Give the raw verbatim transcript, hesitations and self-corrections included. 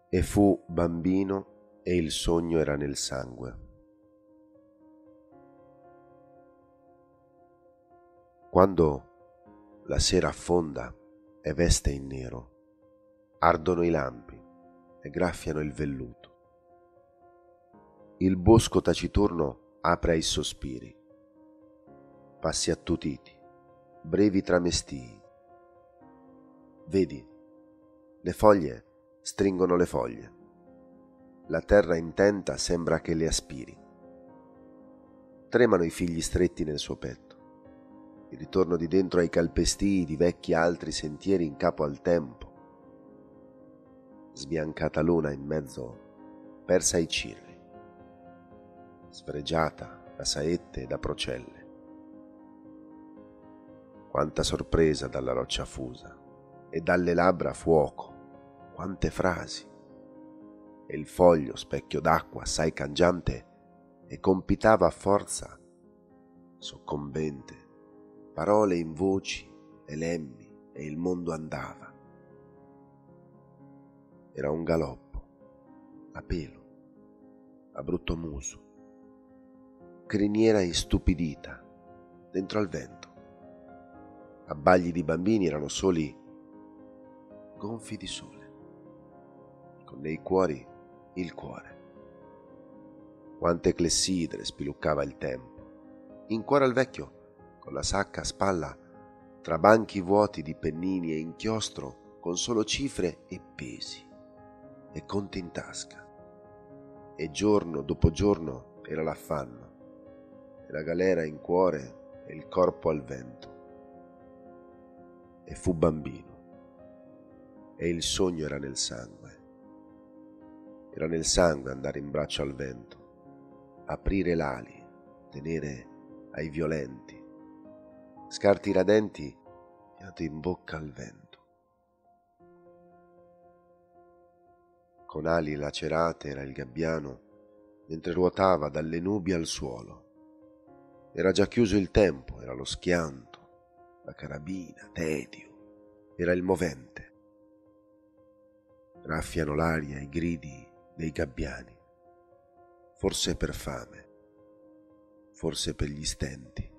E fu bambino e il sogno era nel sangue. Quando la sera affonda e veste in nero, ardono i lampi e graffiano il velluto. Il bosco taciturno apre ai sospiri, passi attutiti, brevi tramestii. Vedi, le foglie stringono le foglie. La terra intenta sembra che le aspiri. Tremano i figli stretti nel suo petto. Il ritorno di dentro ai calpestii di vecchi altri sentieri in capo al tempo. Sbiancata luna in mezzo, persa ai cirri. Sfregiata da saette e da procelle. Quanta sorpresa dalla roccia fusa e dalle labbra fuoco. Quante frasi. E il foglio, specchio d'acqua assai cangiante, e compitava a forza, soccombente, parole in voci e lemmi, e il mondo andava. Era un galoppo, a pelo, a brutto muso, criniera istupidita, dentro al vento. Abbagli di bambini erano soli, gonfi di sole, con nei cuori il cuore. Quante clessidre spiluccava il tempo. In cuore al vecchio, con la sacca a spalla, tra banchi vuoti di pennini e inchiostro, con solo cifre e pesi, e conti in tasca. E giorno dopo giorno era l'affanno, e la galera in cuore e il corpo al vento. E fu bambino, e il sogno era nel sangue. Era nel sangue andare in braccio al vento, aprire l'ali, tenere ai violenti, scarti radenti fiato in bocca al vento. Con ali lacerate era il gabbiano, mentre ruotava dalle nubi al suolo. Era già chiuso il tempo, era lo schianto, la carabina, tedio, era il movente. Raffiano l'aria i gridi dei gabbiani, forse per fame, forse per gli stenti.